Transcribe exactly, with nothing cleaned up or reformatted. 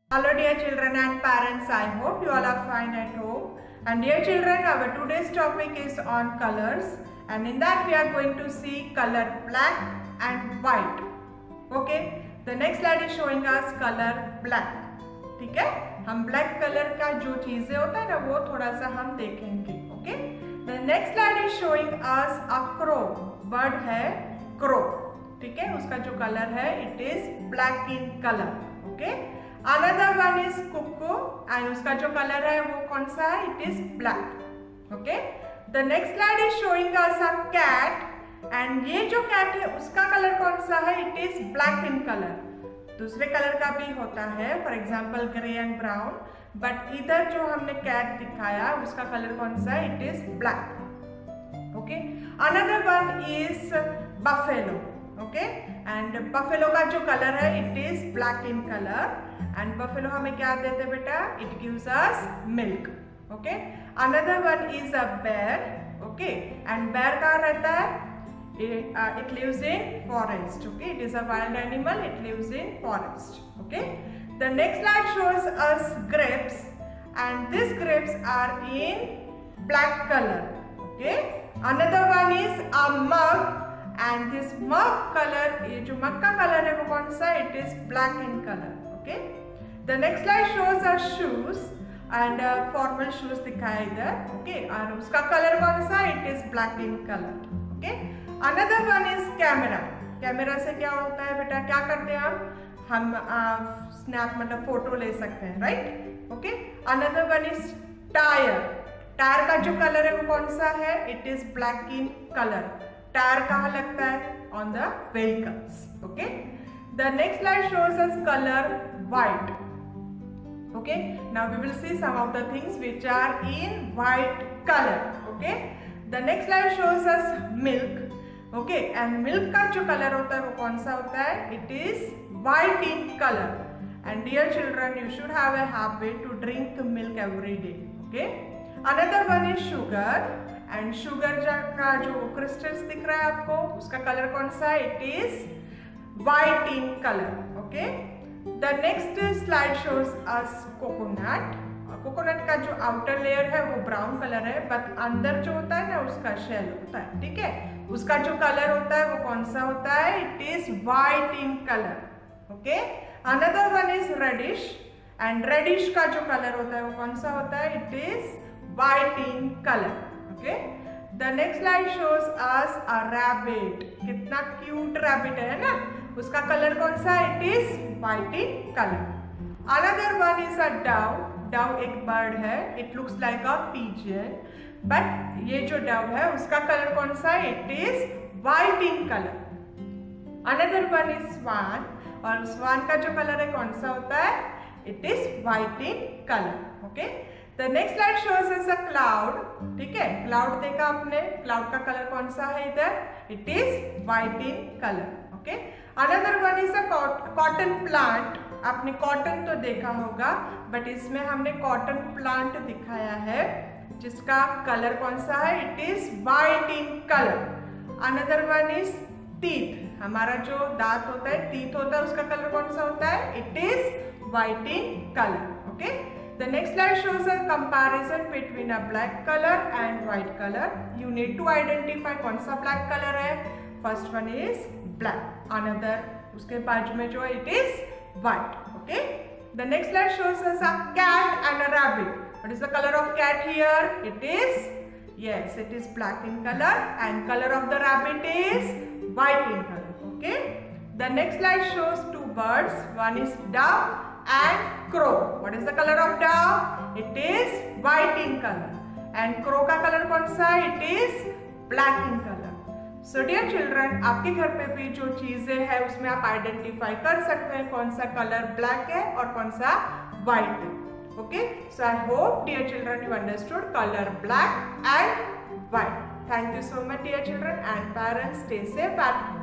Hello dear children and parents, I hope you all are fine at home. And dear children, our today's topic is on colors, and in that we are going to see color black and white. Okay, the next slide is showing us color black. ठीक है, हम black color का जो चीजें होता है ना वो थोड़ा सा हम देखेंगे. Okay, the next slide is showing us a crow. Bird है crow. ठीक है, उसका जो color है it is black in color. Okay. Another one is cuckoo and उसका जो color है वो कौन सा है? It is black. Okay. The next slide is showing us a cat and ये जो cat है उसका color कौन सा है? It is black in color. दूसरे color का भी होता है, for example grey and brown. But इधर जो हमने cat दिखाया उसका color कौन सा है? It is black. Okay. Another one is buffalo. Okay. And buffalo का जो color है it is black in color. And buffalo हमें क्या देते हैं बेटा? It gives us milk. Okay. Another one is a bear. Okay. And bear कहाँ रहता है? It, uh, it lives in forest. Okay. It is a wild animal. It lives in forest. Okay. The next slide shows us grapes, and these grapes are in black color. Okay. Another one is a mug, and this mug color, ये जो mug का color है वो कौन सा? It is black in color. Okay. The next slide shows us shoes and uh, formal shoes दिखाया इधर. Okay. और उसका color कौन सा? It is black in color. Okay. Another one is camera. Camera से क्या होता है बेटा? क्या करते हैं हम? हम snap मतलब फोटो ले सकते हैं, right? Okay. Another one is tire. Tire का जो color है वो कौन सा है? It is black in color. Tire कहाँ लगता है? On the vehicles. Okay. The next slide shows us color white. Okay. Now we will see some of the things which are in white color. Okay. The next slide shows us milk. Okay. And milk का जो color होता है वो कौन सा होता है? It is white in color. And dear children, you should have a habit to drink milk every day. Okay. Another one is sugar. And sugar का जो crystals दिख रहा है आपको उसका color कौन सा है? It is white in color. Okay. The next slide shows us coconut. Coconut का जो आउटर लेयर है वो ब्राउन कलर है, बट अंदर जो होता है ना उसका शेल होता है. ठीक है, उसका जो कलर होता है वो कौन सा होता है? It is white in colour. Okay. Another one is reddish, and reddish का जो कलर होता है वो कौन सा होता है? It is white in colour. Okay. The next slide shows us a rabbit. कितना क्यूट रैबिट है ना, उसका कलर कौन सा है? It is white in colour. Another one is a dove. Dove एक बर्ड है, it looks like a pigeon, but ये जो डव है उसका कलर कौन सा है? It is white in colour. Another one is swan, और स्वान का जो कलर है कौन सा होता है? It is white in colour. Okay. The next slide shows us a cloud. ठीक है, क्लाउड देखा आपने, क्लाउड का कलर कौन सा है इधर? It is white in colour. Okay. Another one is a cotton plant. आपने कॉटन तो देखा होगा, बट इसमें हमने कॉटन प्लांट दिखाया है जिसका कलर कौन सा है? It is white in colour. Another one is teeth. हमारा जो दांत होता है, टीथ होता है, उसका कलर कौन सा होता है? It is white in colour. Okay. The next slide shows a comparison between a black colour and white colour. You need to identify कौन सा ब्लैक कलर है. First one is black, another उसके बाजू में जो है it is white. Okay. The next slide shows us a cat and a rabbit. What is the color of cat here? It is, yes, it is black in color, and color of the rabbit is white in color. Okay. The next slide shows two birds. One is dove and crow. What is the color of dove? It is white in color. And crow का color कौन सा है? It is black in color. So dear children, आपके घर पे भी जो चीजें हैं उसमें आप आइडेंटिफाई कर सकते हैं कौन सा कलर ब्लैक है और कौन सा व्हाइट है. Okay. So I hope dear children you understood colour black and white. Thank you so much dear children and parents. Stay safe eight